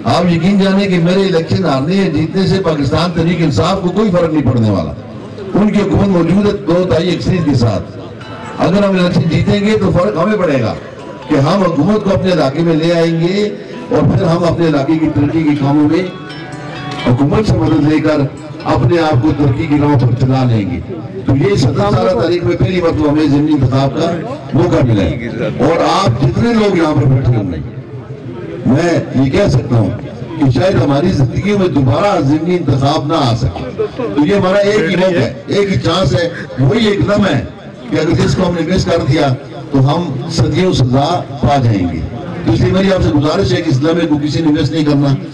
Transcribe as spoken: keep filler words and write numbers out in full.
आप यकीन जाने कि मेरे इलेक्शन हारने या जीतने से पाकिस्तान तहरीक इंसाफ को कोई फर्क नहीं पड़ने वाला। उनकी हुकूमत मौजूद है दो ताई अक्सरियत के साथ। अगर हम इलेक्शन जीतेंगे तो फर्क हमें पड़ेगा कि हम हुकूमत को अपने इलाके में ले आएंगे और फिर हम अपने इलाके की तरक्की के कामों में हुकूमत से मदद लेकर अपने आप को तरक्की की राह पर चला लेंगे। तो ये सत्रह साल तारीख में पहली बार तो हमें ज़िमनी इंतखाब का मौका मिला है। और आप जितने लोग यहाँ पर बैठे होंगे, मैं ये कह सकता हूँ कि शायद हमारी जिंदगी में दोबारा ज़िमनी इंतखाब ना आ सके। तो ये हमारा एक ही मौका है, एक ही चांस है, वही एक दम है कि अगर जिसको हमने मिस कर दिया तो हम सदियों सजा पा जाएंगे। तो इसलिए मेरी आपसे गुजारिश है कि इस लम्हे को किसी ने मिस नहीं करना।